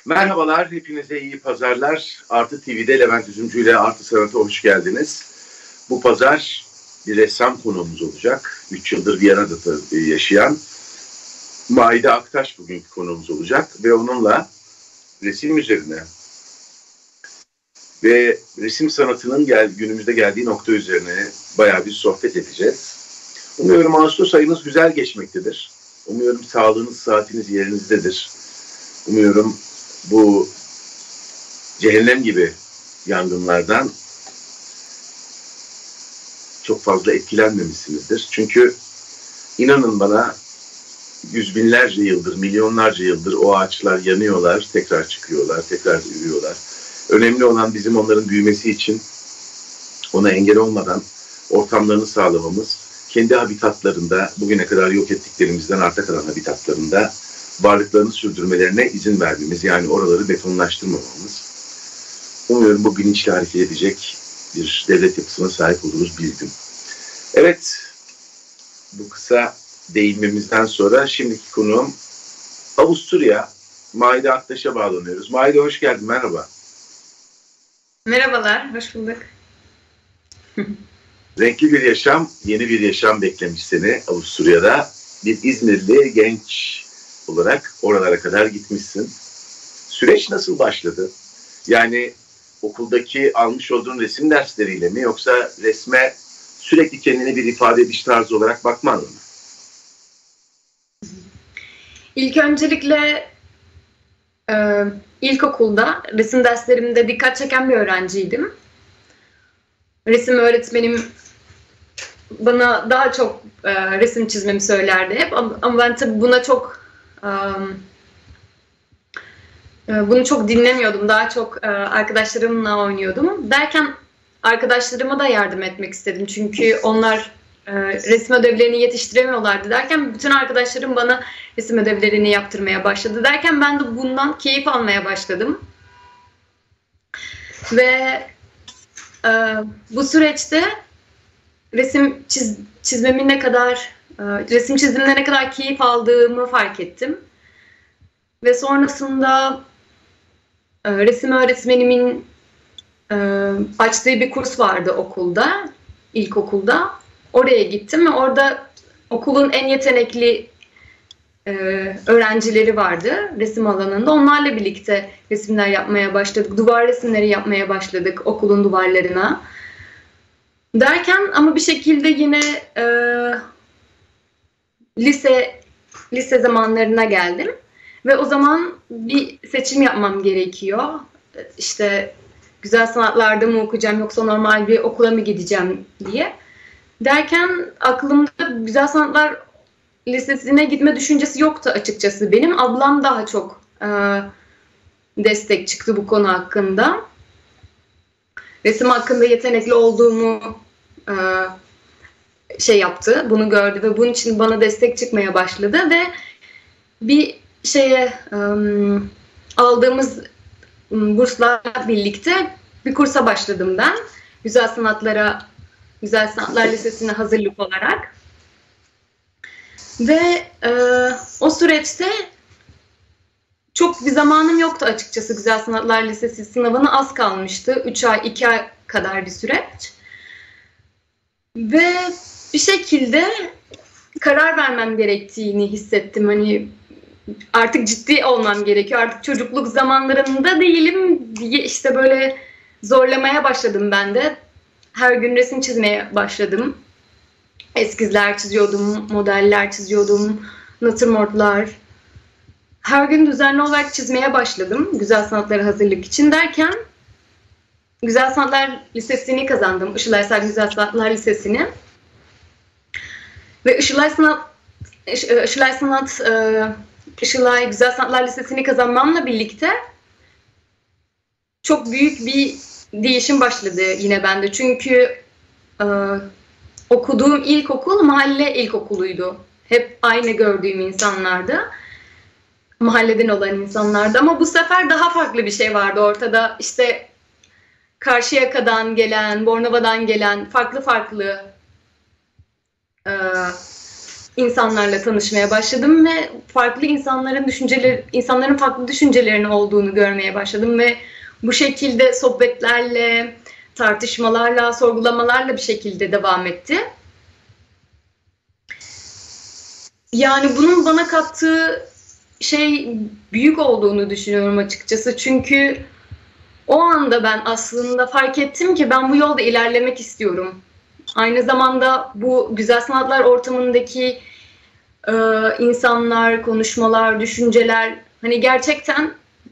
Merhabalar, hepinize iyi pazarlar. Artı TV'de Levent Üzümcü ile Artı Sanat'a hoş geldiniz. Bu pazar bir ressam konuğumuz olacak. 3 yıldır Viyana'da yaşayan Maide Aktaş bugünkü konuğumuz olacak. Ve onunla resim üzerine ve resim sanatının günümüzde geldiği nokta üzerine bayağı bir sohbet edeceğiz. Umuyorum Ağustos ayınız güzel geçmektedir. Umuyorum sağlığınız, saatiniz yerinizdedir. Umuyorum bu cehennem gibi yangınlardan çok fazla etkilenmemişsinizdir. Çünkü inanın bana yüz binlerce yıldır, milyonlarca yıldır o ağaçlar yanıyorlar, tekrar çıkıyorlar, tekrar büyüyorlar. Önemli olan bizim onların büyümesi için ona engel olmadan ortamlarını sağlamamız, kendi habitatlarında, bugüne kadar yok ettiklerimizden arta kalan habitatlarında varlıklarını sürdürmelerine izin vermemiz, yani oraları betonlaştırmamamız. Umuyorum bu bilinçle hareket edecek bir devlet yapısına sahip oluruz bir gün. Evet, bu kısa değinmemizden sonra şimdiki konuğum Avusturya, Maide Aktaş'a bağlanıyoruz. Maide hoş geldin, merhaba. Merhabalar, hoş bulduk. Renkli bir yaşam, yeni bir yaşam beklemiş seni Avusturya'da. Bir İzmirli genç olarak oralara kadar gitmişsin. Süreç nasıl başladı? Yani okuldaki almış olduğun resim dersleriyle mi, yoksa resme sürekli kendine bir ifade ediş tarzı olarak bakman mı? İlk öncelikle ilkokulda resim derslerimde dikkat çeken bir öğrenciydim. Resim öğretmenim bana daha çok resim çizmemi söylerdi hep, ama ben tabii bunu çok dinlemiyordum. Daha çok arkadaşlarımla oynuyordum. Derken arkadaşlarıma da yardım etmek istedim. Çünkü onlar resim ödevlerini yetiştiremiyorlardı derken bütün arkadaşlarım bana resim ödevlerini yaptırmaya başladı. Derken ben de bundan keyif almaya başladım. Ve bu süreçte resim çizmemde ne kadar keyif aldığımı fark ettim. Ve sonrasında resim öğretmenimin açtığı bir kurs vardı okulda, ilkokulda. Oraya gittim ve orada okulun en yetenekli öğrencileri vardı resim alanında. Onlarla birlikte resimler yapmaya başladık. Duvar resimleri yapmaya başladık okulun duvarlarına. Derken ama bir şekilde yine lise zamanlarına geldim. Ve o zaman bir seçim yapmam gerekiyor. İşte güzel sanatlarda mı okuyacağım yoksa normal bir okula mı gideceğim diye. Derken aklımda güzel sanatlar lisesine gitme düşüncesi yoktu açıkçası benim. Ablam daha çok destek çıktı bu konu hakkında. Resim hakkında yetenekli olduğumu yaptı, bunu gördü ve bunun için bana destek çıkmaya başladı ve bir aldığımız burslarla birlikte bir kursa başladım ben. Güzel Sanatlar Lisesi'ne hazırlık olarak. Ve o süreçte çok bir zamanım yoktu açıkçası. Güzel Sanatlar Lisesi sınavına az kalmıştı. 3 ay, 2 ay kadar bir süreç. Ve bir şekilde karar vermem gerektiğini hissettim. Hani artık ciddi olmam gerekiyor. Artık çocukluk zamanlarında değilim diye işte böyle zorlamaya başladım ben de. Her gün resim çizmeye başladım. Eskizler çiziyordum, modeller çiziyordum, natürmortlar. Her gün düzenli olarak çizmeye başladım güzel sanatlara hazırlık için derken Güzel Sanatlar Lisesi'ni kazandım. Işılay Saygı Güzel Sanatlar Lisesi'ni. Ve Işılay Güzel Sanatlar Lisesi'ni kazanmamla birlikte çok büyük bir değişim başladı yine bende. Çünkü okuduğum ilkokul mahalle ilkokuluydu. Hep aynı gördüğüm insanlardı. Mahalleden olan insanlardı. Ama bu sefer daha farklı bir şey vardı ortada. İşte Karşıyaka'dan gelen, Bornova'dan gelen farklı insanlarla tanışmaya başladım ve farklı insanların farklı düşüncelerinin olduğunu görmeye başladım ve bu şekilde sohbetlerle, tartışmalarla, sorgulamalarla bir şekilde devam etti. Yani bunun bana kattığı şey büyük olduğunu düşünüyorum açıkçası. Çünkü o anda ben aslında fark ettim ki ben bu yolda ilerlemek istiyorum. Aynı zamanda bu güzel sanatlar ortamındaki insanlar, konuşmalar, düşünceler hani gerçekten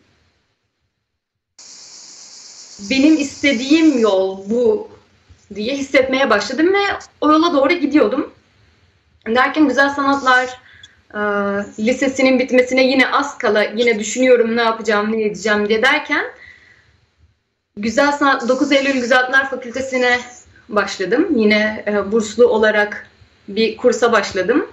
benim istediğim yol bu diye hissetmeye başladım ve o yola doğru gidiyordum. Derken güzel sanatlar lisesinin bitmesine yine az kala yine düşünüyorum ne yapacağım, ne edeceğim diye derken 9 Eylül Güzel Sanatlar Fakültesine başladım. Yine burslu olarak bir kursa başladım.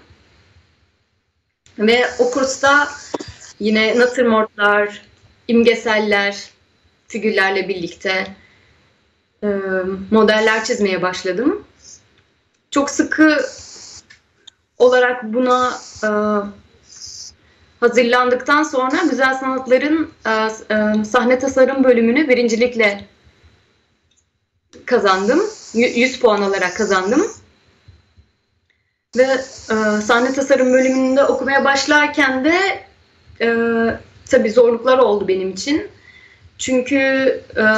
Ve o kursta yine natürmortlar, imgeseller, figürlerle birlikte modeller çizmeye başladım. Çok sıkı olarak buna hazırlandıktan sonra Güzel Sanatlar'ın sahne tasarım bölümünü birincilikle kazandım. 100 puan alarak kazandım. Ve sahne tasarım bölümünde okumaya başlarken de tabii zorluklar oldu benim için. Çünkü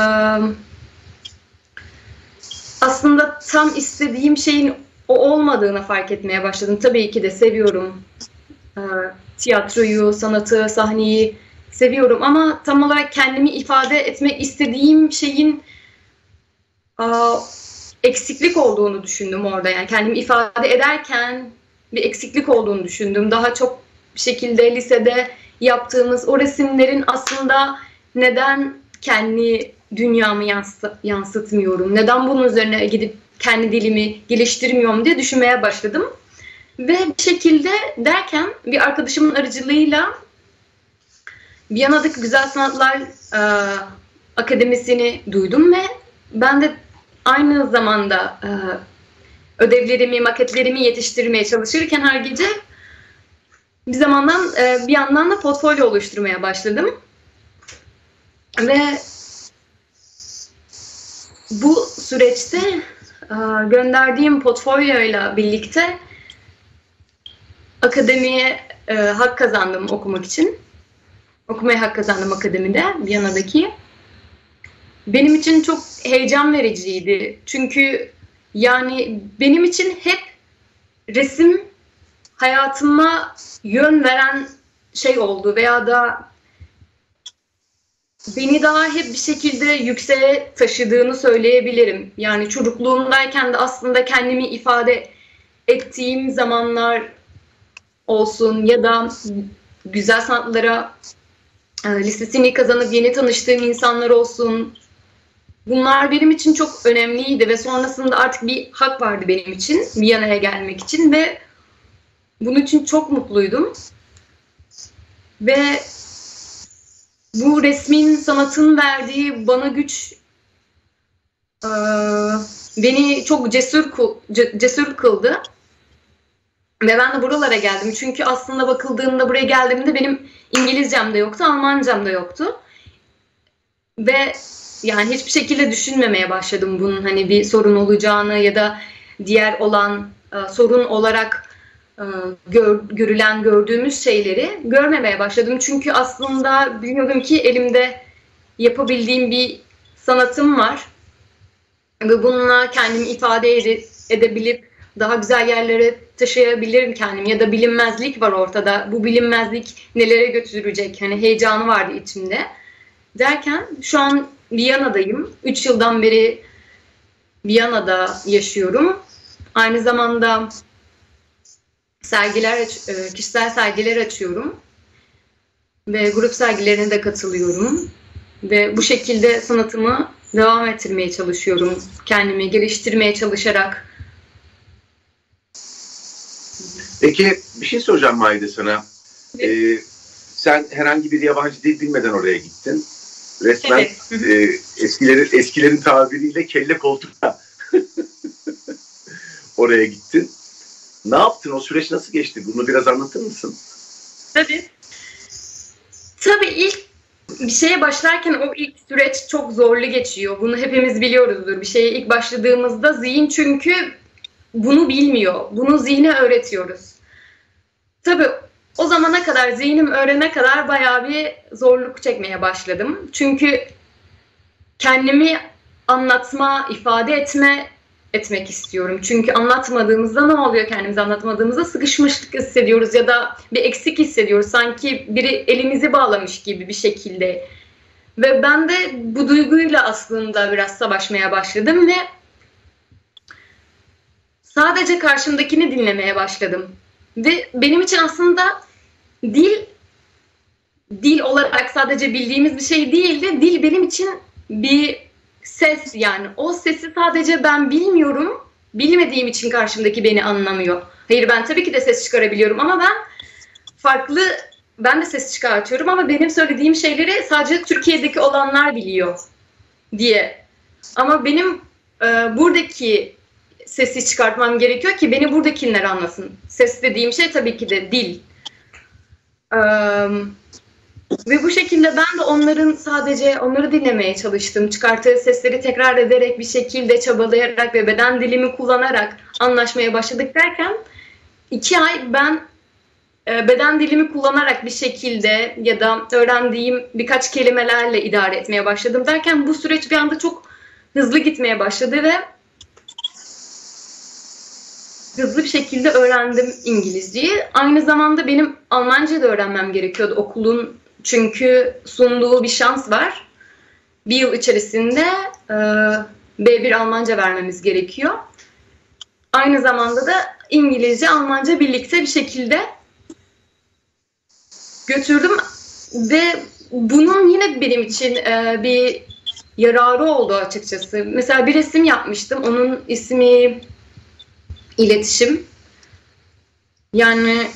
aslında tam istediğim şeyin o olmadığını fark etmeye başladım. Tabii ki de seviyorum tiyatroyu, sanatı, sahneyi seviyorum ama tam olarak kendimi ifade etmek istediğim şeyin eksiklik olduğunu düşündüm orada. Yani kendimi ifade ederken bir eksiklik olduğunu düşündüm. Daha çok bir şekilde lisede yaptığımız o resimlerin aslında neden kendi dünyamı yansıtmıyorum? Neden bunun üzerine gidip kendi dilimi geliştirmiyorum diye düşünmeye başladım. Ve bir şekilde derken bir arkadaşımın aracılığıyla Viyana'daki Güzel Sanatlar Akademisi'ni duydum ve ben de aynı zamanda ödevlerimi, maketlerimi yetiştirmeye çalışırken her gece bir yandan da portfolyo oluşturmaya başladım. Ve bu süreçte gönderdiğim portfolyoyla birlikte akademiye hak kazandım okumak için. Okumaya hak kazandım akademide, Viyana'daki. Benim için çok heyecan vericiydi. Çünkü yani benim için hep resim hayatıma yön veren şey oldu veya da beni daha hep bir şekilde yükseğe taşıdığını söyleyebilirim. Yani çocukluğumdayken de aslında kendimi ifade ettiğim zamanlar olsun ya da güzel sanatlara lisesini kazanıp yeni tanıştığım insanlar olsun. Bunlar benim için çok önemliydi ve sonrasında artık bir hak vardı benim için Viyana'ya gelmek için ve bunun için çok mutluydum. Ve bu resmin, sanatın verdiği bana güç beni çok cesur kıldı. Ve ben de buralara geldim. Çünkü aslında bakıldığında buraya geldiğimde benim İngilizcem de yoktu, Almancam da yoktu. Ve yani hiçbir şekilde düşünmemeye başladım bunun hani bir sorun olacağını ya da diğer olan sorun olarak gördüğümüz şeyleri görmemeye başladım. Çünkü aslında biliyordum ki elimde yapabildiğim bir sanatım var. Ve bununla kendimi ifade edebilip daha güzel yerlere taşıyabilirim kendimi ya da bilinmezlik var ortada. Bu bilinmezlik nelere götürecek? Hani heyecanı vardı içimde. Derken şu an Viyana'dayım. 3 yıldan beri Viyana'da yaşıyorum. Aynı zamanda kişisel sergiler açıyorum. Ve grup sergilerine de katılıyorum. Ve bu şekilde sanatımı devam ettirmeye çalışıyorum. Kendimi geliştirmeye çalışarak. Peki bir şey soracağım Maide sana. Sen herhangi bir yabancı dil bilmeden oraya gittin. Resmen eskilerin tabiriyle kelle koltukla oraya gittin. Ne yaptın? O süreç nasıl geçti? Bunu biraz anlatır mısın? Tabii. Tabii ilk bir şeye başlarken o ilk süreç çok zorlu geçiyor. Bunu hepimiz biliyoruzdur. Bir şeye ilk başladığımızda zihin çünkü bunu bilmiyor. Bunu zihne öğretiyoruz. Tabii o zamana kadar, zihnim öğrenene kadar bayağı bir zorluk çekmeye başladım. Çünkü kendimi anlatma, ifade etmek istiyorum. Çünkü anlatmadığımızda ne oluyor, kendimizi anlatmadığımızda sıkışmışlık hissediyoruz ya da bir eksik hissediyoruz. Sanki biri elimizi bağlamış gibi bir şekilde. Ve ben de bu duyguyla aslında biraz savaşmaya başladım ve sadece karşımdakini dinlemeye başladım. Ve benim için aslında dil olarak sadece bildiğimiz bir şey değildi. Dil benim için bir ses, yani o sesi sadece ben bilmiyorum. Bilmediğim için karşımdaki beni anlamıyor. Hayır, ben tabii ki de ses çıkarabiliyorum ama ben de ses çıkartıyorum ama benim söylediğim şeyleri sadece Türkiye'deki olanlar biliyor diye. Ama benim buradaki sesi çıkartmam gerekiyor ki beni buradakiler anlasın. Ses dediğim şey tabii ki de dil. Ve bu şekilde ben de onları dinlemeye çalıştım. Çıkarttığı sesleri tekrar ederek, bir şekilde çabalayarak ve beden dilimi kullanarak anlaşmaya başladık derken 2 ay ben beden dilimi kullanarak bir şekilde ya da öğrendiğim birkaç kelimelerle idare etmeye başladım derken bu süreç bir anda çok hızlı gitmeye başladı ve hızlı bir şekilde öğrendim İngilizceyi. Aynı zamanda benim Almanca da öğrenmem gerekiyordu okulun, çünkü sunduğu bir şans var. Bir yıl içerisinde B1 Almanca vermemiz gerekiyor. Aynı zamanda da İngilizce, Almanca birlikte bir şekilde götürdüm ve bunun yine benim için bir yararı oldu açıkçası. Mesela bir resim yapmıştım. Onun ismi İletişim. Yani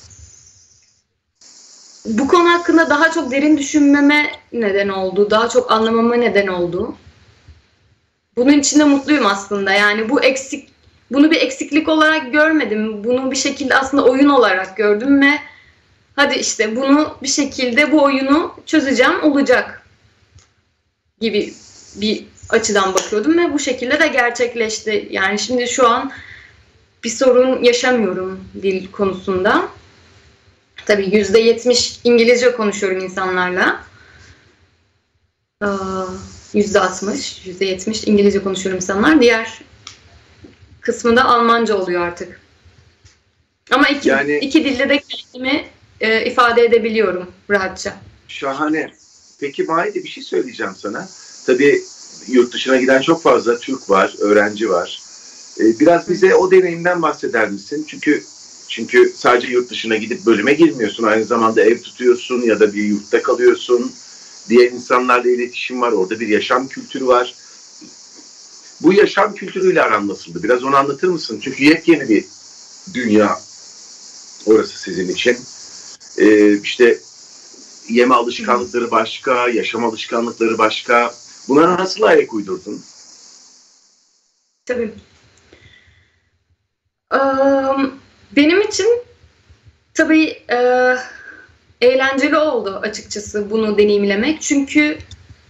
bu konu hakkında daha çok derin düşünmeme neden oldu. Daha çok anlamama neden oldu. Bunun için de mutluyum aslında. Yani bunu bir eksiklik olarak görmedim. Bunu bir şekilde aslında oyun olarak gördüm ve hadi işte bunu bir şekilde, bu oyunu çözeceğim, olacak gibi bir açıdan bakıyordum ve bu şekilde de gerçekleşti. Yani şimdi şu an bir sorun yaşamıyorum dil konusunda. Tabii %70 İngilizce konuşuyorum insanlarla. %60, %70 İngilizce konuşuyorum insanlar. Diğer kısmı da Almanca oluyor artık. Ama iki dilde de kendimi ifade edebiliyorum rahatça. Şahane. Peki Mahide, bir şey söyleyeceğim sana. Tabii yurt dışına giden çok fazla Türk var, öğrenci var. Biraz bize o deneyimden bahseder misin? Çünkü sadece yurt dışına gidip bölüme girmiyorsun. Aynı zamanda ev tutuyorsun ya da bir yurtta kalıyorsun. Diğer insanlarla iletişim var. Orada bir yaşam kültürü var. Bu yaşam kültürüyle aran nasıldı? Biraz onu anlatır mısın? Çünkü yepyeni bir dünya orası sizin için. İşte yeme alışkanlıkları başka, yaşam alışkanlıkları başka. Buna nasıl ayak uydurdun? Tabii. Benim için tabii eğlenceli oldu açıkçası bunu deneyimlemek. Çünkü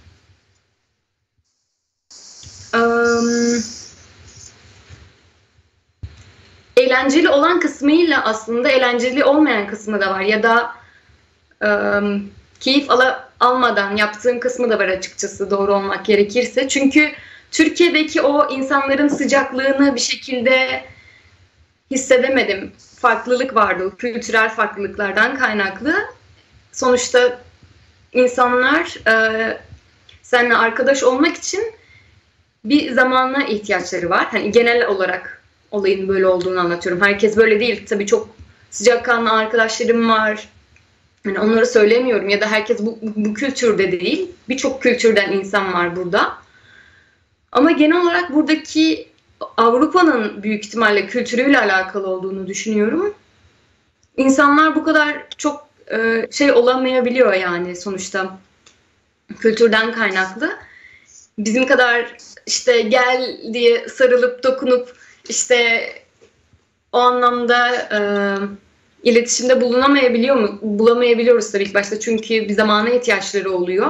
eğlenceli olan kısmıyla aslında eğlenceli olmayan kısmı da var. Ya da keyif almadan yaptığım kısmı da var açıkçası, doğru olmak gerekirse. Çünkü Türkiye'deki o insanların sıcaklığını bir şekilde hissedemedim. Farklılık vardı, o kültürel farklılıklardan kaynaklı. Sonuçta insanlar seninle arkadaş olmak için bir zamana ihtiyaçları var. Hani genel olarak olayın böyle olduğunu anlatıyorum. Herkes böyle değil. Tabii çok sıcakkanlı arkadaşlarım var. Yani onları söylemiyorum ya da herkes bu kültürde değil. Birçok kültürden insan var burada. Ama genel olarak buradaki Avrupa'nın büyük ihtimalle kültürüyle alakalı olduğunu düşünüyorum. İnsanlar bu kadar çok olamayabiliyor yani sonuçta kültürden kaynaklı. Bizim kadar işte gel diye sarılıp dokunup işte o anlamda iletişimde bulamayabiliyoruz tabii ilk başta çünkü bir zamana ihtiyaçları oluyor.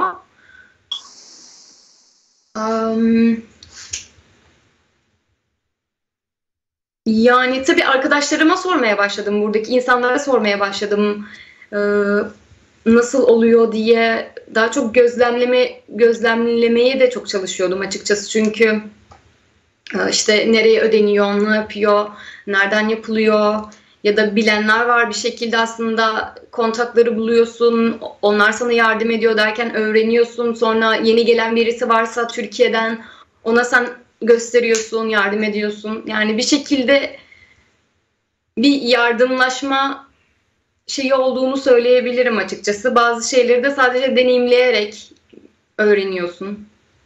Yani tabii arkadaşlarıma sormaya başladım, buradaki insanlara sormaya başladım. Nasıl oluyor diye daha çok gözlemlemeye de çok çalışıyordum açıkçası çünkü işte nereye ödeniyor, ne yapıyor, nereden yapılıyor ya da bilenler var bir şekilde aslında kontakları buluyorsun, onlar sana yardım ediyor derken öğreniyorsun, sonra yeni gelen birisi varsa Türkiye'den ona sen gösteriyorsun, yardım ediyorsun. Yani bir şekilde bir yardımlaşma şeyi olduğunu söyleyebilirim açıkçası. Bazı şeyleri de sadece deneyimleyerek öğreniyorsun.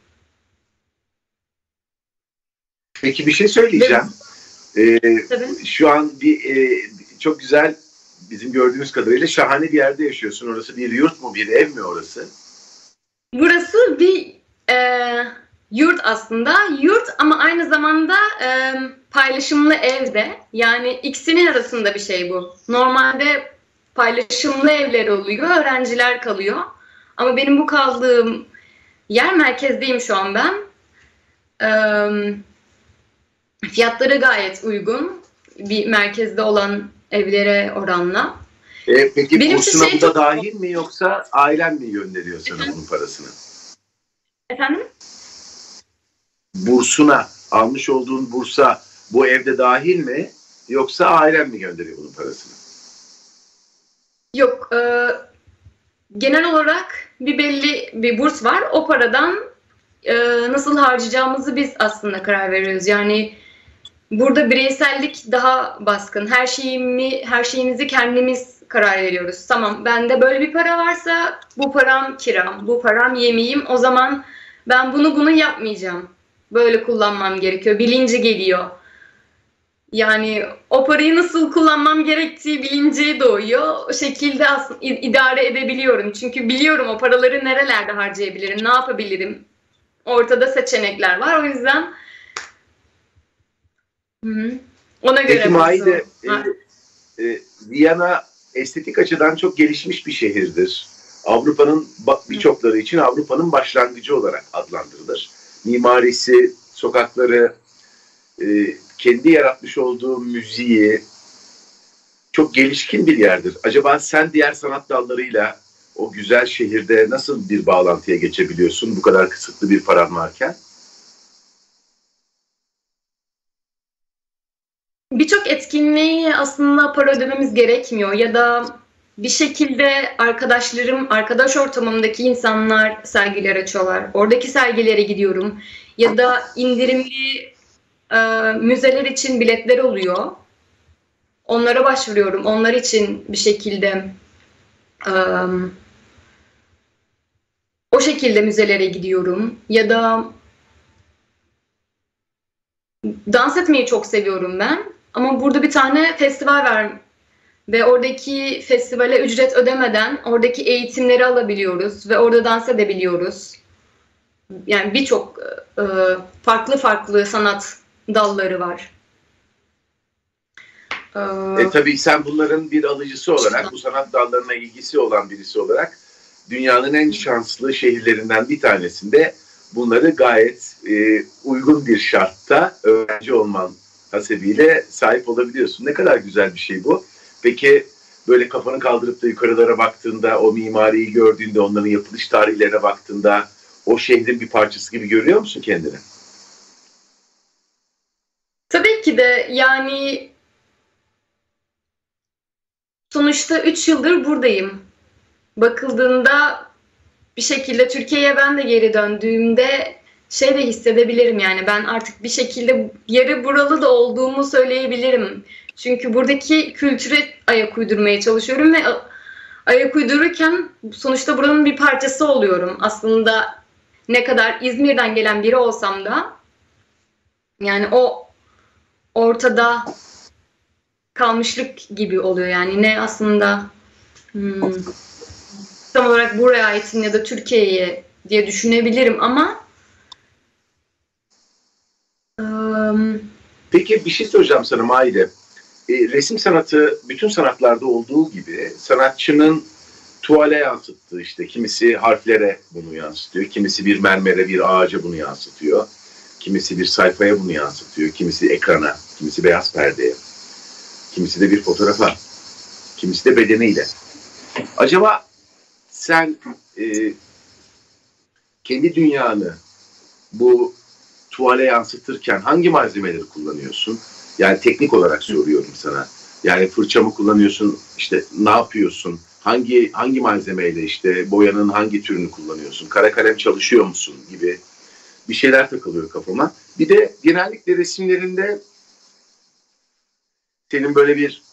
Peki bir şey söyleyeceğim. Şu an çok güzel, bizim gördüğümüz kadarıyla şahane bir yerde yaşıyorsun. Orası bir yurt mu, bir ev mi orası? Burası bir yurt aslında. Yurt ama aynı zamanda paylaşımlı evde. Yani ikisinin arasında bir şey bu. Normalde paylaşımlı evler oluyor, öğrenciler kalıyor. Ama benim bu kaldığım yer, merkezdeyim şu an ben. Fiyatları gayet uygun bir merkezde olan evlere oranla. Peki benim bursuna bu da dahil mi yoksa ailen mi gönderiyor sana bunun parasını? Efendim? Bursuna, almış olduğun bursa bu evde dahil mi yoksa ailen mi gönderiyor bunun parasını? Yok, genel olarak belli bir burs var. O paradan nasıl harcayacağımızı biz aslında karar veriyoruz. Yani burada bireysellik daha baskın. Her şeyimizi kendimiz karar veriyoruz. Tamam, bende böyle bir para varsa bu param kiram, bu param yemeğim. O zaman ben bunu yapmayacağım. Böyle kullanmam gerekiyor. Bilinci geliyor. Yani o parayı nasıl kullanmam gerektiği bilinci doğuyor. O şekilde aslında idare edebiliyorum. Çünkü biliyorum o paraları nerelerde harcayabilirim, ne yapabilirim. Ortada seçenekler var. O yüzden ona göre. Peki Maide, Viyana estetik açıdan çok gelişmiş bir şehirdir. Avrupa'nın birçokları için Avrupa'nın başlangıcı olarak adlandırılır. Mimarisi, sokakları, kendi yaratmış olduğu müziği çok gelişkin bir yerdir. Acaba sen diğer sanat dallarıyla o güzel şehirde nasıl bir bağlantıya geçebiliyorsun bu kadar kısıtlı bir paran varken? Birçok etkinliğe aslında para ödememiz gerekmiyor ya da bir şekilde arkadaş ortamımdaki insanlar sergiler açıyorlar. Oradaki sergilere gidiyorum ya da indirimli müzeler için biletler oluyor. Onlara başvuruyorum. Onlar için bir şekilde o şekilde müzelere gidiyorum ya da dans etmeyi çok seviyorum ben. Ama burada bir tane festival var ve oradaki festivale ücret ödemeden oradaki eğitimleri alabiliyoruz ve orada dans edebiliyoruz. Yani birçok farklı sanat dalları var. Tabii sen bunların bir alıcısı olarak, bu sanat dallarına ilgisi olan birisi olarak dünyanın en şanslı şehirlerinden bir tanesinde bunları gayet uygun bir şartta öğrenci olman hasebiyle sahip olabiliyorsun. Ne kadar güzel bir şey bu. Peki böyle kafanı kaldırıp da yukarılara baktığında, o mimariyi gördüğünde, onların yapılış tarihlerine baktığında o şehrin bir parçası gibi görüyor musun kendini? Tabii ki de, yani sonuçta 3 yıldır buradayım. Bakıldığında bir şekilde Türkiye'ye ben de geri döndüğümde şey de hissedebilirim, yani ben artık bir şekilde yarı buralı da olduğumu söyleyebilirim. Çünkü buradaki kültüre ayak uydurmaya çalışıyorum ve ayak uydururken sonuçta buranın bir parçası oluyorum. Aslında ne kadar İzmir'den gelen biri olsam da yani o ortada kalmışlık gibi oluyor. Yani ne aslında tam olarak buraya aitim ya da Türkiye'ye diye düşünebilirim ama Peki bir şey soracağım sana Maide. resim sanatı bütün sanatlarda olduğu gibi sanatçının tuvale yansıttığı, işte kimisi harflere bunu yansıtıyor, kimisi bir mermere, bir ağaca bunu yansıtıyor, kimisi bir sayfaya bunu yansıtıyor, kimisi ekrana, kimisi beyaz perdeye, kimisi de bir fotoğrafa, kimisi de bedeniyle. Acaba sen kendi dünyanı bu tuvale yansıtırken hangi malzemeleri kullanıyorsun? Yani teknik olarak soruyorum sana. Yani fırça mı kullanıyorsun? İşte ne yapıyorsun? Hangi malzemeyle, işte boyanın hangi türünü kullanıyorsun? Kara kalem çalışıyor musun gibi bir şeyler takılıyor kafama. Bir de genellikle resimlerinde senin böyle bir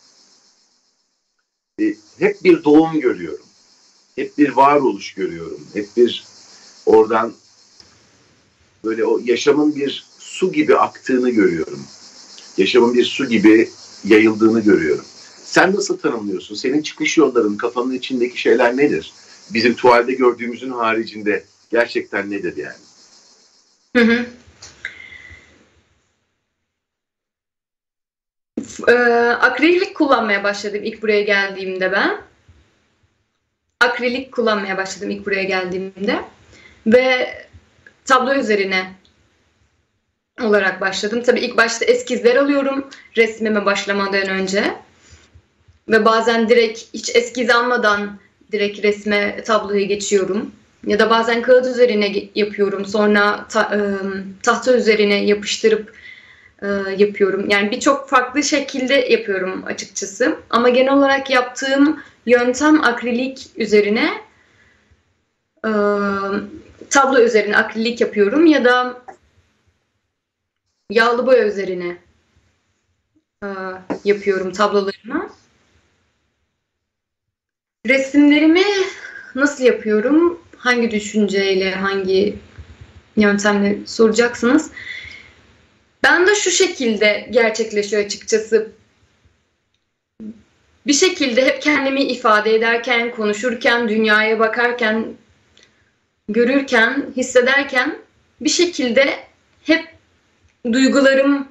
hep bir doğum görüyorum. Hep bir varoluş görüyorum. Hep bir oradan böyle o yaşamın bir su gibi aktığını görüyorum. Yaşamın bir su gibi yayıldığını görüyorum. Sen nasıl tanımlıyorsun? Senin çıkış yolların, kafanın içindeki şeyler nedir? Bizim tuvalde gördüğümüzün haricinde gerçekten nedir yani? Hı hı. Akrilik kullanmaya başladım ilk buraya geldiğimde ben. Akrilik kullanmaya başladım ilk buraya geldiğimde. Ve tablo üzerine olarak başladım. Tabii ilk başta eskizler alıyorum resmime başlamadan önce. Ve bazen direkt hiç eskiz almadan direkt resme, tabloya geçiyorum. Ya da bazen kağıt üzerine yapıyorum. Sonra tahta üzerine yapıştırıp yapıyorum. Yani birçok farklı şekilde yapıyorum açıkçası. Ama genel olarak yaptığım yöntem akrilik üzerine, tablo üzerine akrilik yapıyorum ya da yağlı boya üzerine yapıyorum tablolarımı. Resimlerimi nasıl yapıyorum? Hangi düşünceyle, hangi yöntemle soracaksınız? Ben de şu şekilde gerçekleşiyor açıkçası. Bir şekilde hep kendimi ifade ederken, konuşurken, dünyaya bakarken, görürken, hissederken bir şekilde hep duyguların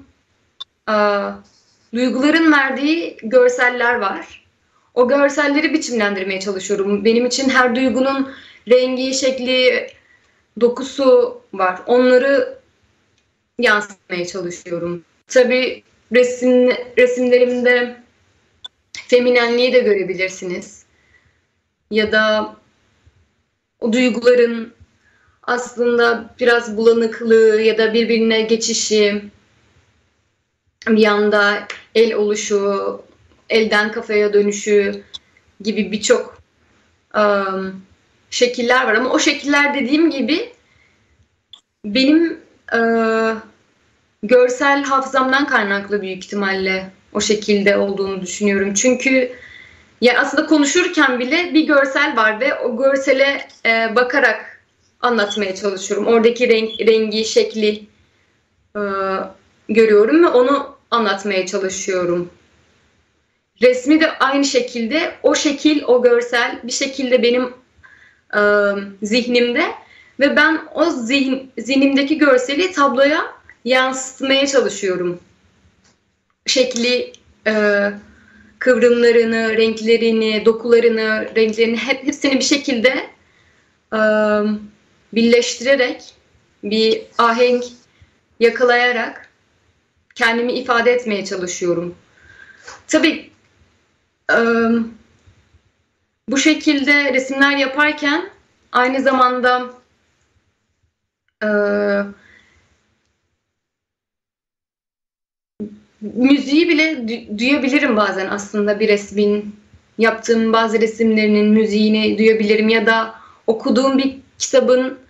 verdiği görseller var. O görselleri biçimlendirmeye çalışıyorum. Benim için her duygunun rengi, şekli, dokusu var. Onları yansıtmaya çalışıyorum. Tabii resimlerimde feminenliği de görebilirsiniz. Ya da o duyguların aslında biraz bulanıklığı ya da birbirine geçişi, bir yanda el oluşu, elden kafaya dönüşü gibi birçok şekiller var. Ama o şekiller dediğim gibi benim görsel hafızamdan kaynaklı büyük ihtimalle o şekilde olduğunu düşünüyorum. Çünkü ya aslında konuşurken bile bir görsel var ve o görsele bakarak anlatmaya çalışıyorum. Oradaki rengi, şekli görüyorum ve onu anlatmaya çalışıyorum. Resmi de aynı şekilde o şekil, o görsel bir şekilde benim zihnimde ve ben o zihnimdeki görseli tabloya yansıtmaya çalışıyorum. Şekli, kıvrımlarını, renklerini, dokularını, renklerini hepsini bir şekilde birleştirerek, bir ahenk yakalayarak kendimi ifade etmeye çalışıyorum. Tabii bu şekilde resimler yaparken aynı zamanda müziği bile duyabilirim bazen aslında bir resmin. Yaptığım bazı resimlerinin müziğini duyabilirim ya da okuduğum bir kitabın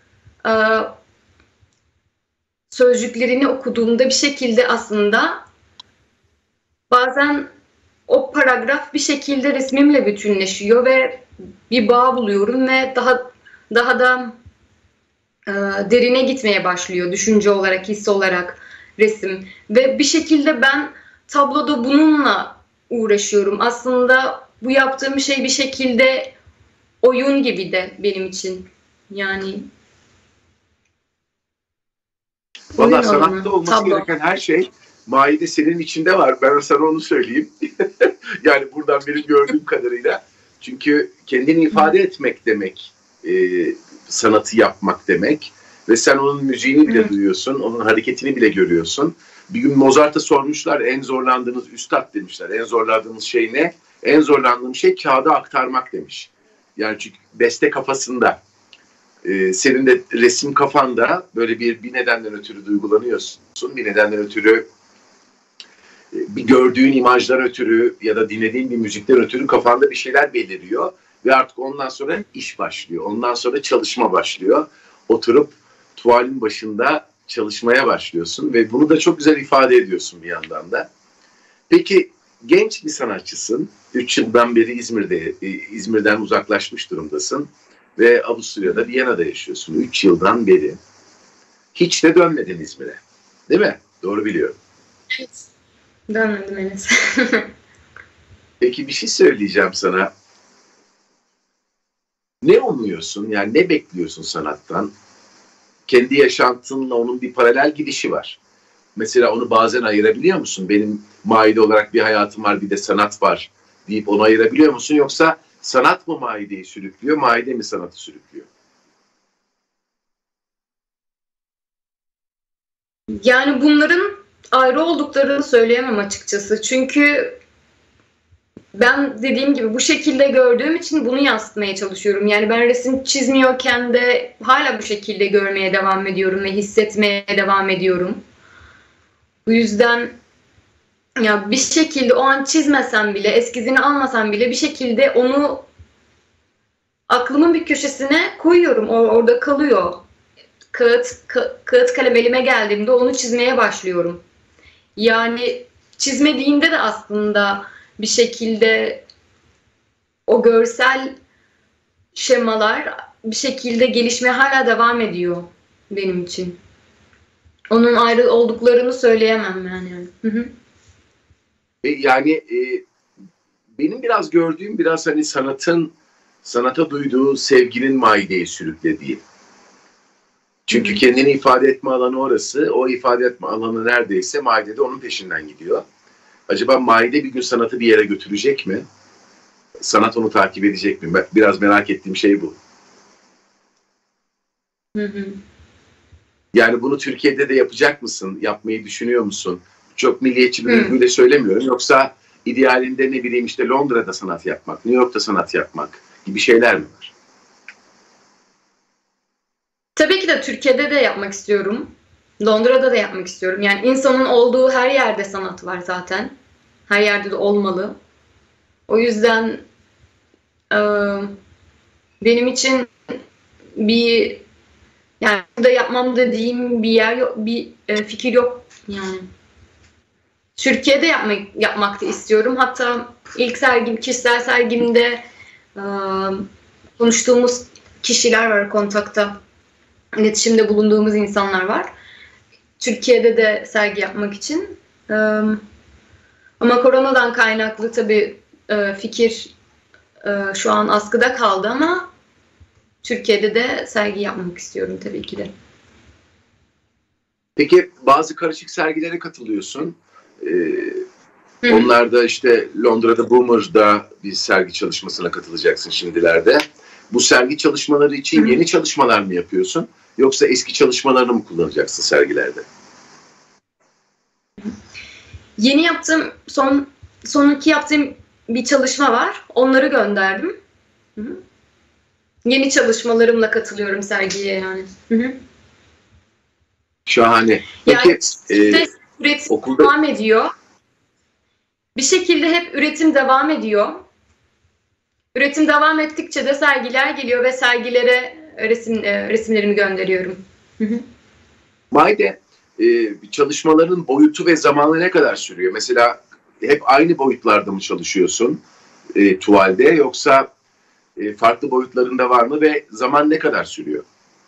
sözcüklerini okuduğumda bir şekilde aslında bazen o paragraf bir şekilde resmimle bütünleşiyor ve bir bağ buluyorum ve daha da derine gitmeye başlıyor düşünce olarak, his olarak resim. Ve bir şekilde ben tabloda bununla uğraşıyorum. Aslında bu yaptığım şey bir şekilde oyun gibi de benim için. Yani valla sanatta olması gereken her şey Maide senin içinde var. Ben sana onu söyleyeyim. Yani buradan benim gördüğüm kadarıyla. Çünkü kendini ifade etmek demek, sanatı yapmak demek. Ve sen onun müziğini bile duyuyorsun, onun hareketini bile görüyorsun. Bir gün Mozart'a sormuşlar, en zorlandığınız üstad demişler. En zorlandığınız şey ne? En zorlandığım şey kağıda aktarmak demiş. Yani çünkü beste kafasında. Senin de resim kafanda böyle bir nedenden ötürü duygulanıyorsun. Bir nedenden ötürü, bir gördüğün imajdan ötürü ya da dinlediğin bir müzikten ötürü kafanda bir şeyler beliriyor. Ve artık ondan sonra iş başlıyor. Ondan sonra çalışma başlıyor. Oturup tuvalin başında çalışmaya başlıyorsun. Ve bunu da çok güzel ifade ediyorsun bir yandan da. Peki genç bir sanatçısın. 3 yıldan beri İzmir'den uzaklaşmış durumdasın. Ve Avusturya'da, Viyana'da yaşıyorsun 3 yıldan beri. Hiç de dönmedin İzmir'e. Değil mi? Doğru biliyorum. Evet. Dönmedim henüz. Peki bir şey söyleyeceğim sana. Ne umuyorsun? Yani ne bekliyorsun sanattan? Kendi yaşantınla onun bir paralel gidişi var. Mesela onu bazen ayırabiliyor musun? Benim Maide olarak bir hayatım var, bir de sanat var deyip onu ayırabiliyor musun? Yoksa sanat mı Maide'yi sürüklüyor, Maide mi sanatı sürüklüyor? Yani bunların ayrı olduklarını söyleyemem açıkçası. Çünkü ben dediğim gibi bu şekilde gördüğüm için bunu yansıtmaya çalışıyorum. Yani ben resim çizmiyorken de hala bu şekilde görmeye devam ediyorum ve hissetmeye devam ediyorum. Bu yüzden ya bir şekilde o an çizmesem bile, eskizini almasam bile bir şekilde onu aklımın bir köşesine koyuyorum. Orada kalıyor. Kağıt kalem elime geldiğimde onu çizmeye başlıyorum. Yani çizmediğimde de aslında bir şekilde o görsel şemalar bir şekilde gelişmeye hala devam ediyor benim için. Onun ayrı olduklarını söyleyemem yani. Hı hı. Yani benim biraz gördüğüm biraz hani sanata duyduğu sevginin Maide'yi sürüklediği. Çünkü kendini ifade etme alanı orası. O ifade etme alanı neredeyse Maide de onun peşinden gidiyor. Acaba Maide bir gün sanatı bir yere götürecek mi? Sanat onu takip edecek mi? Biraz merak ettiğim şey bu. Yani bunu Türkiye'de de yapacak mısın? Yapmayı düşünüyor musun? Çok milliyetçi bir duyguyla söylemiyorum. Yoksa idealinde ne bileyim işte Londra'da sanat yapmak, New York'ta sanat yapmak gibi şeyler mi var? Tabii ki de Türkiye'de de yapmak istiyorum. Londra'da da yapmak istiyorum. Yani insanın olduğu her yerde sanat var zaten. Her yerde de olmalı. O yüzden benim için bir yani burada yapmam dediğim bir yer yok, bir fikir yok yani. Türkiye'de yapmak da istiyorum. Hatta ilk kişisel sergimde konuştuğumuz kişiler var kontakta. İletişimde bulunduğumuz insanlar var. Türkiye'de de sergi yapmak için. Ama koronadan kaynaklı tabii fikir şu an askıda kaldı ama Türkiye'de de sergi yapmak istiyorum tabii ki de. Peki bazı karışık sergilere katılıyorsun. Onlar da işte Londra'da Boomer'da bir sergi çalışmasına katılacaksın şimdilerde. Bu sergi çalışmaları için yeni çalışmalar mı yapıyorsun? Yoksa eski çalışmalarını mı kullanacaksın sergilerde? Yeni yaptığım, sonraki yaptığım bir çalışma var. Onları gönderdim. Yeni çalışmalarımla katılıyorum sergiye yani. Şahane. Peki, yani üretim okulda devam ediyor. Bir şekilde hep üretim devam ediyor. Üretim devam ettikçe de sergiler geliyor ve sergilere resimlerimi gönderiyorum. Maide, çalışmaların boyutu ve zamanı ne kadar sürüyor? Mesela hep aynı boyutlarda mı çalışıyorsun tuvalde yoksa farklı boyutlarında var mı ve zaman ne kadar sürüyor?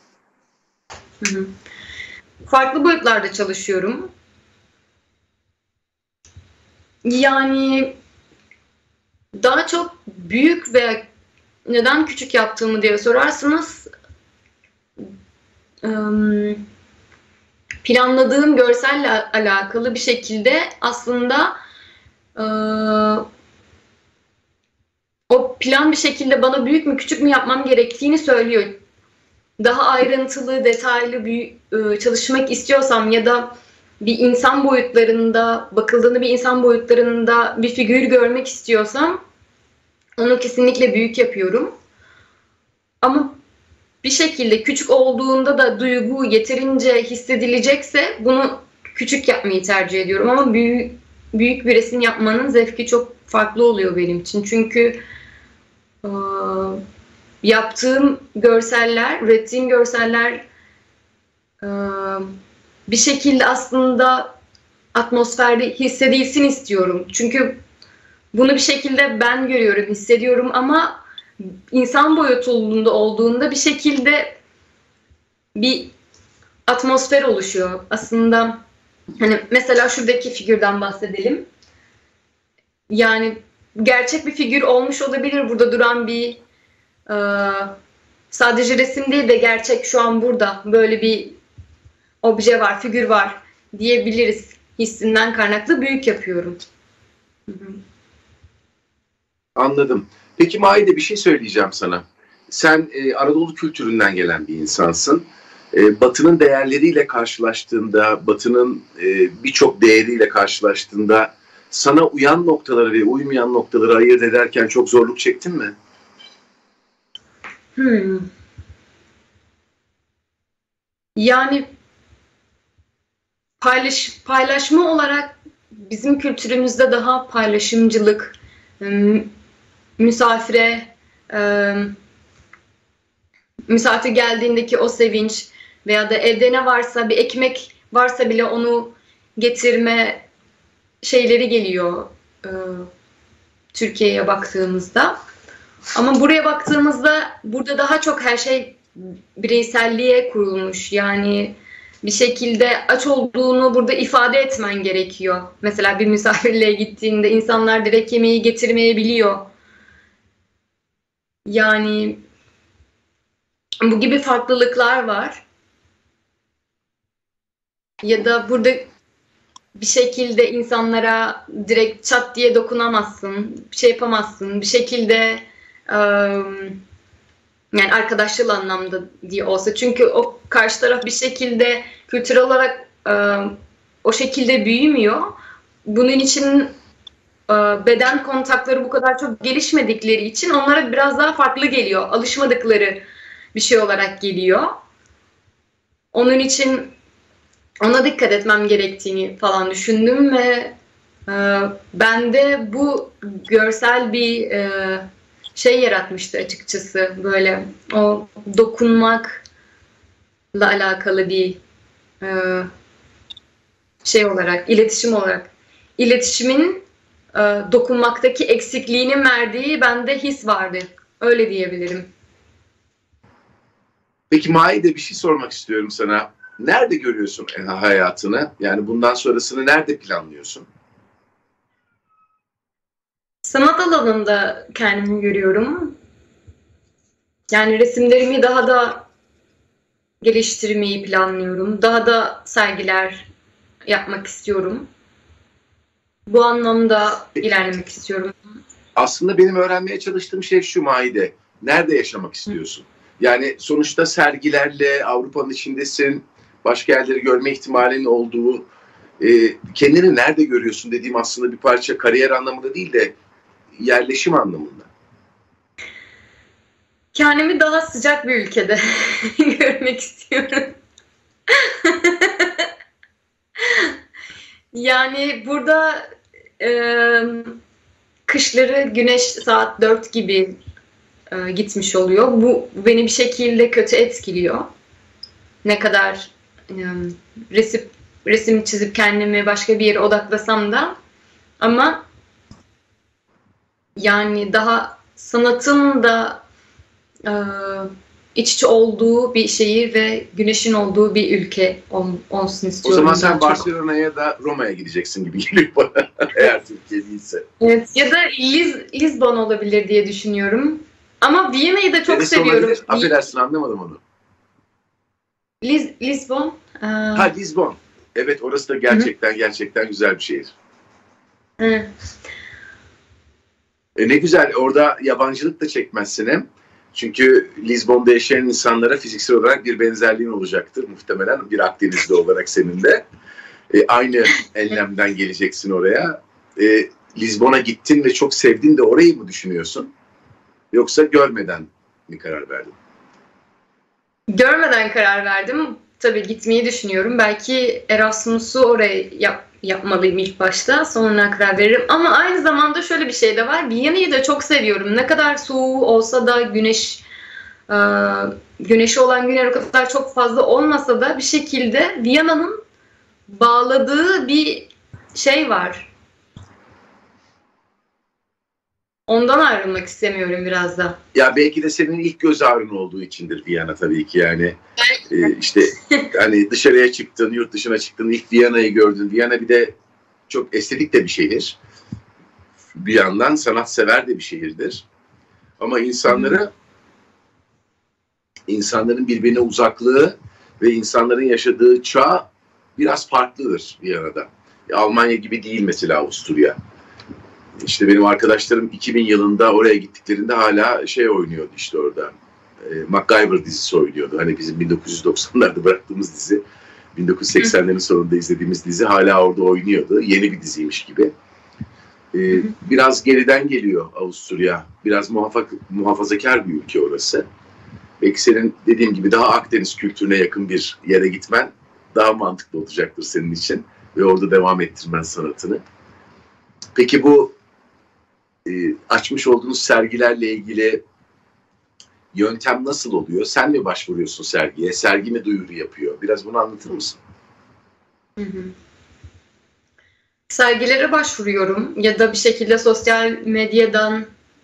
Farklı boyutlarda çalışıyorum. Yani daha çok büyük ve neden küçük yaptığımı diye sorarsanız planladığım görselle alakalı bir şekilde aslında o plan bir şekilde bana büyük mü küçük mü yapmam gerektiğini söylüyor. Daha ayrıntılı, detaylı çalışmak istiyorsam ya da bir insan boyutlarında, bakıldığında bir insan boyutlarında bir figür görmek istiyorsam onu kesinlikle büyük yapıyorum. Ama bir şekilde küçük olduğunda da duygu yeterince hissedilecekse bunu küçük yapmayı tercih ediyorum. Ama büyük bir resim yapmanın zevki çok farklı oluyor benim için. Çünkü yaptığım görseller, ürettiğim görseller bir şekilde aslında atmosferde hissedilsin istiyorum. Çünkü bunu bir şekilde ben görüyorum, hissediyorum ama insan boyutunda olduğunda bir şekilde bir atmosfer oluşuyor. Aslında hani mesela şuradaki figürden bahsedelim. Yani gerçek bir figür olmuş olabilir burada duran bir sadece resim değil de gerçek şu an burada böyle bir obje var, figür var diyebiliriz. Hissinden kaynaklı büyük yapıyorum. Anladım. Peki Maide, bir şey söyleyeceğim sana. Sen Anadolu kültüründen gelen bir insansın. Batı'nın değerleriyle karşılaştığında, Batı'nın birçok değeriyle karşılaştığında sana uyan noktaları ve uymayan noktaları ayırt ederken çok zorluk çektin mi? Yani paylaşma olarak bizim kültürümüzde daha paylaşımcılık, misafir geldiğindeki o sevinç veya da evde ne varsa bir ekmek varsa bile onu getirme şeyleri geliyor Türkiye'ye baktığımızda. Ama buraya baktığımızda burada daha çok her şey bireyselliğe kurulmuş. Yani bir şekilde aç olduğunu burada ifade etmen gerekiyor. Mesela bir misafirliğe gittiğinde insanlar direkt yemeği getirmeyebiliyor. Yani bu gibi farklılıklar var. Ya da burada bir şekilde insanlara direkt çat diye dokunamazsın, bir şey yapamazsın. Bir şekilde yani arkadaşlık anlamda diye olsa. Çünkü o karşı taraf bir şekilde kültürel olarak o şekilde büyümüyor. Bunun için beden kontakları bu kadar çok gelişmedikleri için onlara biraz daha farklı geliyor. Alışmadıkları bir şey olarak geliyor. Onun için ona dikkat etmem gerektiğini falan düşündüm ve bende bu görsel bir şey yaratmıştı açıkçası. Böyle o dokunmakla alakalı bir şey olarak, iletişim olarak. İletişimin dokunmaktaki eksikliğinin verdiği bende his vardı. Öyle diyebilirim. Peki Maide, bir şey sormak istiyorum sana. Nerede görüyorsun hayatını? Yani bundan sonrasını nerede planlıyorsun? Sanat alanında kendimi görüyorum. Yani resimlerimi daha da geliştirmeyi planlıyorum. Daha da sergiler yapmak istiyorum. Bu anlamda ilerlemek istiyorum. Aslında benim öğrenmeye çalıştığım şey şu Maide. Nerede yaşamak istiyorsun? Yani sonuçta sergilerle Avrupa'nın içindesin. Başka yerleri görme ihtimalinin olduğu. Kendini nerede görüyorsun dediğim aslında bir parça kariyer anlamında değil de yerleşim anlamında. Kendimi daha sıcak bir ülkede görmek istiyorum. Yani burada kışları güneş saat 4 gibi gitmiş oluyor. Bu beni bir şekilde kötü etkiliyor. Ne kadar resim çizip kendimi başka bir yere odaklasam da ama yani daha sanatın da iç içe olduğu bir şehir ve güneşin olduğu bir ülke olsun istiyorum. O zaman sen Barcelona'ya da Roma'ya gideceksin gibi geliyor bana eğer Türkiye değilse. Evet, ya da Lisbon olabilir diye düşünüyorum. Ama Viyana'yı da çok neresi seviyorum. Olabilir? Affedersin, anlamadım onu. Lisbon. Ha, Lisbon. Evet, orası da gerçekten güzel bir şehir. Hı. Ne güzel, orada yabancılık da çekmezsin hem. Çünkü Lizbon'da yaşayan insanlara fiziksel olarak bir benzerliğin olacaktır muhtemelen. Bir Akdenizli olarak senin de. Aynı enlemden geleceksin oraya. Lizbon'a gittin ve çok sevdin de orayı mı düşünüyorsun? Yoksa görmeden mi karar verdin? Görmeden karar verdim. Tabii gitmeyi düşünüyorum. Belki Erasmus'u oraya yapmalıyım ilk başta. Sonra karar veririm. Ama aynı zamanda şöyle bir şey de var. Viyana'yı da çok seviyorum. Ne kadar soğuğu olsa da güneşi olan günler o kadar çok fazla olmasa da bir şekilde Viyana'nın bağladığı bir şey var. Ondan ayrılmak istemiyorum biraz da. Ya belki de senin ilk göz ağrın olduğu içindir Viyana tabii ki yani. İşte hani dışarıya çıktın, yurt dışına çıktın, ilk Viyana'yı gördün. Viyana bir de çok estetik de bir şehir. Bir yandan sanatsever de bir şehirdir. Ama insanların birbirine uzaklığı ve insanların yaşadığı çağ biraz farklıdır Viyana'da. Almanya gibi değil mesela Avusturya. İşte benim arkadaşlarım 2000 yılında oraya gittiklerinde hala oynuyordu işte orada. MacGyver dizisi oynuyordu. Hani bizim 1990'larda bıraktığımız dizi, 1980'lerin sonunda izlediğimiz dizi hala orada oynuyordu. Yeni bir diziymiş gibi. Biraz geriden geliyor Avusturya. Biraz muhafazakar bir ülke orası. Belki senin dediğim gibi daha Akdeniz kültürüne yakın bir yere gitmen daha mantıklı olacaktır senin için. Ve orada devam ettirmen sanatını. Peki bu açmış olduğunuz sergilerle ilgili yöntem nasıl oluyor? Sen mi başvuruyorsun sergiye? Sergi mi duyuru yapıyor? Biraz bunu anlatır mısın? Sergilere başvuruyorum ya da bir şekilde sosyal medyadan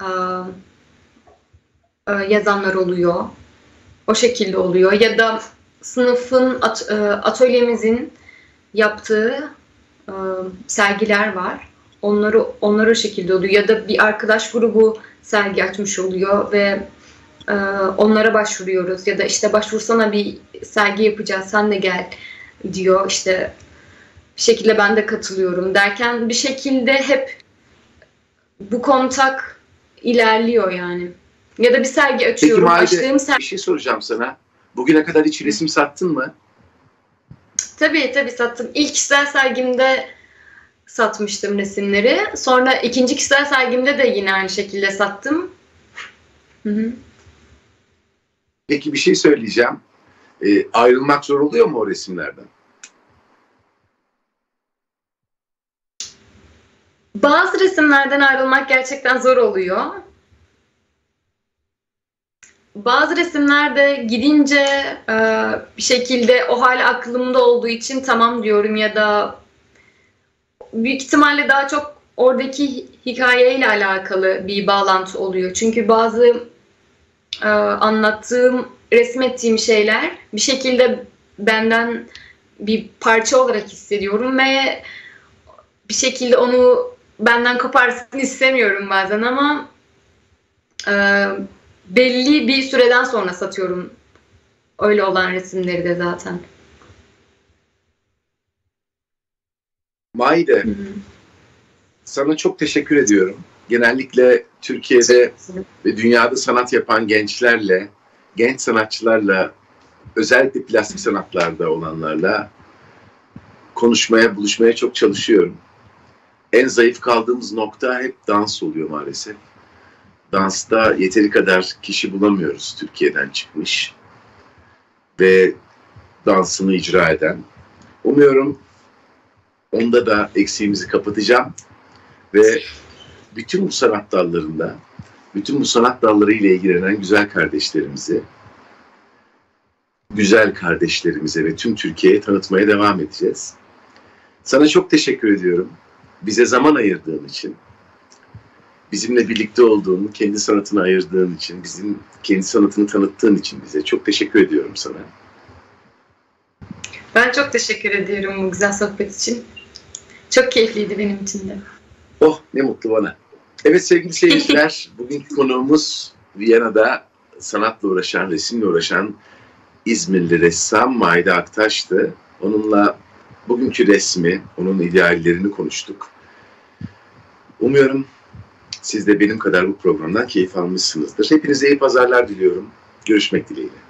yazanlar oluyor. O şekilde oluyor. Ya da sınıfın, atölyemizin yaptığı sergiler var. Onlar o şekilde oluyor. Ya da bir arkadaş grubu sergi açmış oluyor ve onlara başvuruyoruz. Ya da işte başvursana bir sergi yapacağız, sen de gel diyor. İşte bir şekilde ben de katılıyorum derken bir şekilde hep bu kontak ilerliyor yani. Ya da bir sergi açıyorum. Peki Maide, bir şey soracağım sana. Bugüne kadar hiç resim sattın mı? Tabii sattım. İlk kişisel sergimde satmıştım resimleri. Sonra ikinci kişisel sergimde de yine aynı şekilde sattım. Peki bir şey söyleyeceğim. Ayrılmak zor oluyor mu o resimlerden? Bazı resimlerden ayrılmak gerçekten zor oluyor. Bazı resimlerde gidince bir şekilde o hala aklımda olduğu için tamam diyorum ya da büyük ihtimalle daha çok oradaki hikayeyle alakalı bir bağlantı oluyor. Çünkü bazı anlattığım, resmettiğim şeyler bir şekilde benden bir parça olarak hissediyorum ve bir şekilde onu benden koparsın istemiyorum bazen ama belli bir süreden sonra satıyorum öyle olan resimleri de zaten. Maide, sana çok teşekkür ediyorum. Genellikle Türkiye'de ve dünyada sanat yapan gençlerle, genç sanatçılarla, özellikle plastik sanatlarda olanlarla konuşmaya, buluşmaya çok çalışıyorum. En zayıf kaldığımız nokta hep dans oluyor maalesef. Dansta yeteri kadar kişi bulamıyoruz Türkiye'den çıkmış ve dansını icra eden. Umuyorum onda da eksiğimizi kapatacağım ve bütün bu sanat dallarında, bütün bu sanat dalları ile ilgilenen güzel kardeşlerimize ve tüm Türkiye'ye tanıtmaya devam edeceğiz. Sana çok teşekkür ediyorum. Bize zaman ayırdığın için, bizimle birlikte olduğun, kendi sanatını ayırdığın için, bizim kendi sanatını tanıttığın için bize çok teşekkür ediyorum sana. Ben çok teşekkür ediyorum bu güzel sohbet için. Çok keyifliydi benim için de. Oh, ne mutlu bana. Evet sevgili seyirciler, bugünkü konuğumuz Viyana'da sanatla uğraşan, resimle uğraşan İzmirli ressam Maide Aktaş'tı. Onunla bugünkü resmi, onun ideallerini konuştuk. Umuyorum siz de benim kadar bu programdan keyif almışsınızdır. Hepinize iyi pazarlar diliyorum. Görüşmek dileğiyle.